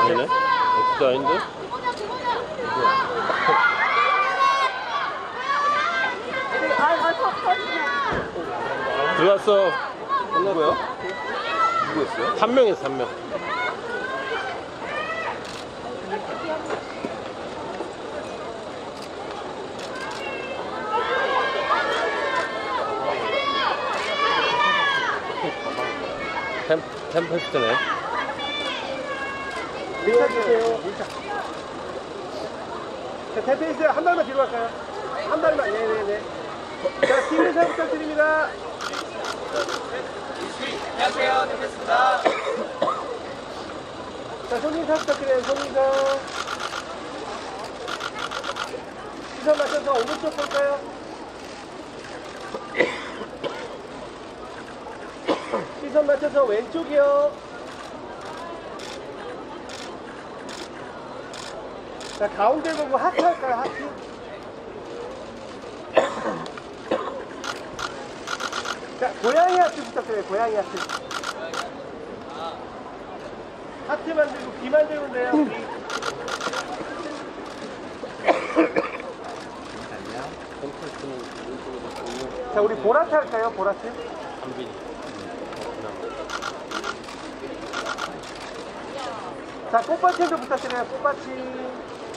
아니네? X 아닌데? 들어갔어. 누구요? 누구였어요? 한 명이었어, 한 명. 템페스트네. 밀착 주세요. 밀착. 자, 템페스트 한 발만 뒤로 갈까요? 한 발만. 네네네. 자, 팀 인사 부탁드립니다. 안녕하세요, 템페스트입니다. 자, 손인사 부탁드려요. 손인사. 시선 맞춰서 오른쪽 볼까요? 시선 맞춰서 왼쪽이요. 자, 가운데 보고 하트 할까요? 하트. 자, 고양이 하트 부탁드려요. 고양이 하트. 하트 만들고 귀 만들면 돼요. 귀. 자, 우리 보라트 할까요? 보라트. 자, 꽃받침도 부탁드려요. 꽃받침.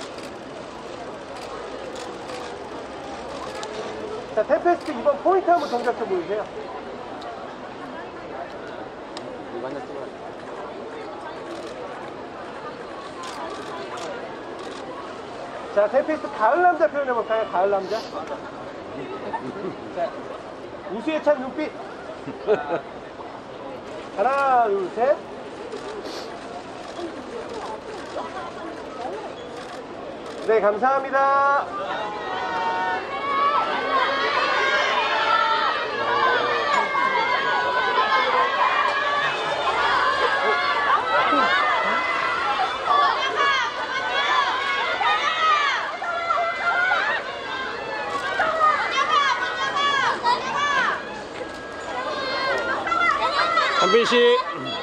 자, 템페스트 이번 포인트 한번 동작 좀 보여주세요. 자, 템페스트 가을 남자 표현해볼까요? 가을 남자. 자, 우수에 찬 눈빛. 하나, 둘, 셋. 네, 감사합니다. 한빈 씨.